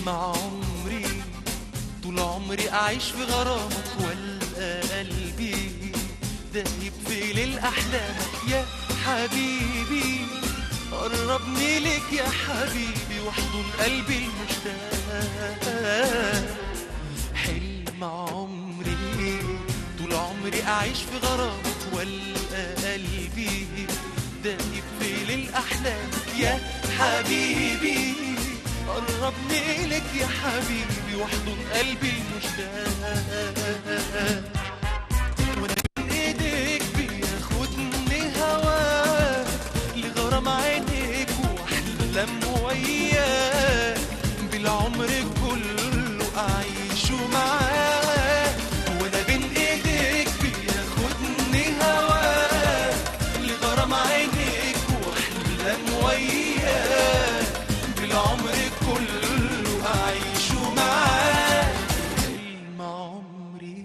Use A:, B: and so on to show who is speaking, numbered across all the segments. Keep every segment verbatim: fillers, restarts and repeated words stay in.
A: عمري طول عمري أعيش في غرامك، والقى قلبي دايب في ليل أحلامك يا حبيبي. قربني لك يا حبيبي واحضن قلبي المشتاق. حلم عمري طول عمري أعيش في غرامك، والقى قلبي دايب في ليل أحلامك يا حبيبي. قربني لك يا حبيبي واحضن قلبي المشتاق. وانا بين ايديك بياخدني هواك لغرام عينيك واحلم وياك، بالعمر كله اعيشه معاك. وانا بين ايديك بياخدني هواك لغرام عينيك واحلم وياك، بالعمر كله أعيشه معاك. حلم عمري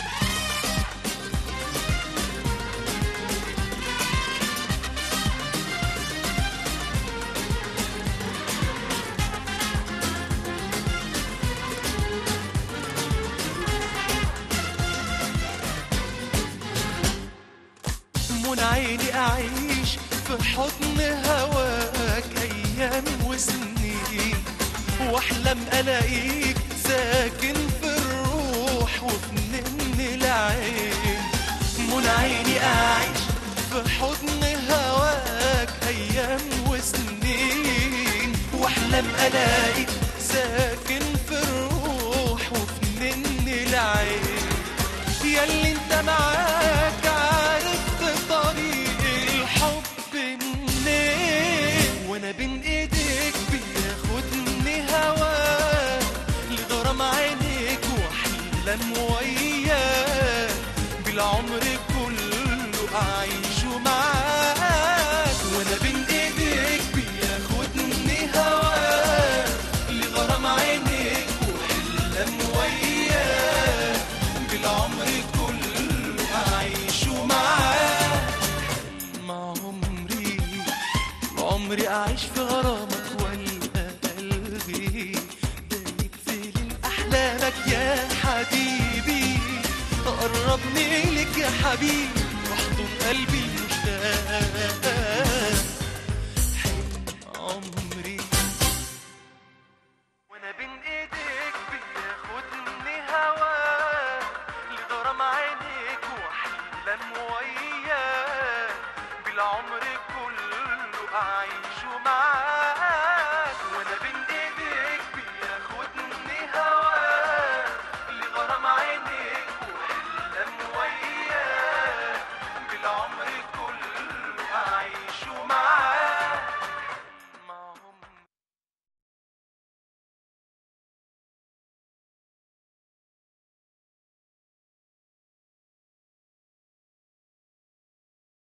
A: من عيني أعيش في حضن هواك أيام وسنين، واحلم الاقيك ساكن في الروح وفي نن العين. من عيني اعيش في حضن هواك ايام وسنين، واحلم الاقيك ساكن في الروح وفي نن العين. ياللي انت معاك عرفت طريق الحب منين، وانا بين ايديك بياخدني هواك لغرام عينيك واحلم وياك، بالعمر كله اعيشه معاك. وانا بين ايديك بياخدني هواك لغرام عينيك واحلم وياك، بالعمر كله اعيشه معاك. حلم عمري عمري اعيش في غرامك، والقى قلبي دايب في ليل احلامك يا حبيبي. قربني لك يا حبيبي واحضن قلبي المشتاق. حلم عمري وانا بين ايديك بياخدني هواك لغرام عينيك واحلم وياك، بالعمر كله